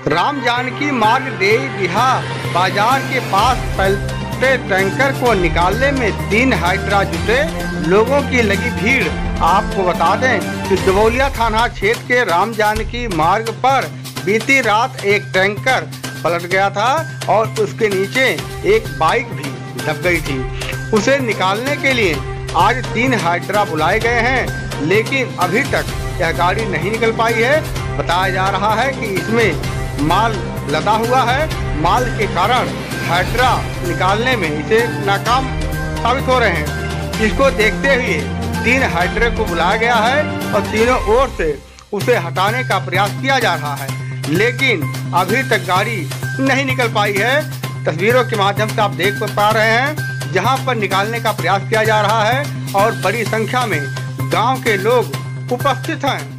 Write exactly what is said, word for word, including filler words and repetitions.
राम जानकी मार्ग देई बिहा बाजार के पास पलटे टैंकर को निकालने में तीन हाइड्रा जुटे, लोगों की लगी भीड़। आपको बता दें कि दबौलिया थाना क्षेत्र के राम जानकी मार्ग पर बीती रात एक टैंकर पलट गया था और उसके नीचे एक बाइक भी दब गई थी। उसे निकालने के लिए आज तीन हाइड्रा बुलाए गए हैं, लेकिन अभी तक यह गाड़ी नहीं निकल पाई है। बताया जा रहा है कि इसमें माल लदा हुआ है, माल के कारण हाइड्रा निकालने में इसे नाकाम साबित हो रहे हैं। इसको देखते हुए तीन हाइड्रा को बुलाया गया है और तीनों ओर से उसे हटाने का प्रयास किया जा रहा है, लेकिन अभी तक गाड़ी नहीं निकल पाई है। तस्वीरों के माध्यम से आप देख पा रहे हैं जहां पर निकालने का प्रयास किया जा रहा है और बड़ी संख्या में गांव के लोग उपस्थित हैं।